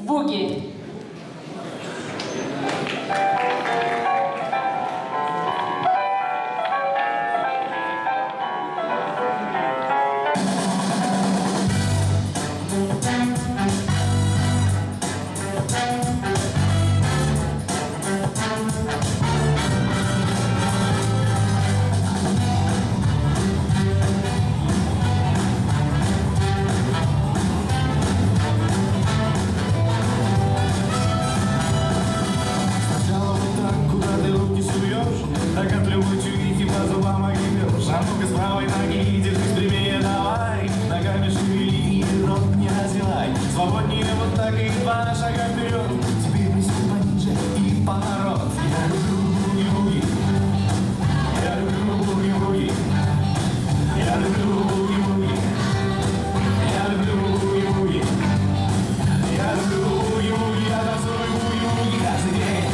буги. Свободнее вот так и два шага вперед. Теперь присядь пониже и поворот. Я люблю буги-буги. Я люблю буги-буги. Я люблю буги-буги. Я люблю буги-буги. Я люблю буги-буги. Я танцую буги-буги каждый день.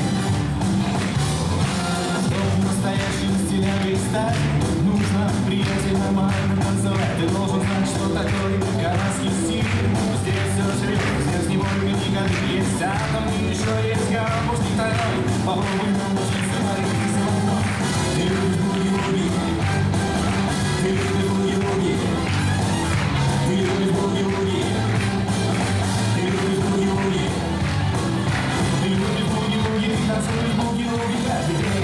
Чтобы настоящим стилем стать, нужно приятель нормально танцевать. Ты должен знать, что такое канадский стиль. Здесь все серьезно, здесь не больно никак есть. А там еще есть гармошник тройной. Попробуй научиться варить со мной. Ты любишь буги-буги. Ты любишь буги-буги. Ты любишь буги-буги. Ты любишь буги-буги. Ты любишь буги-буги. Ты танцуешь буги-буги каждый день.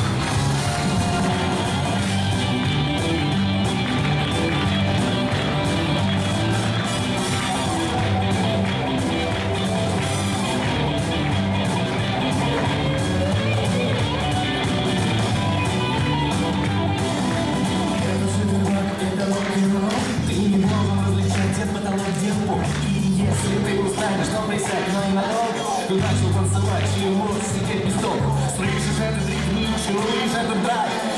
Что присядь, но и надолго. Ты начал танцевать, чему сидеть без толку. Слышишь этот ритм, чуешь этот драйв.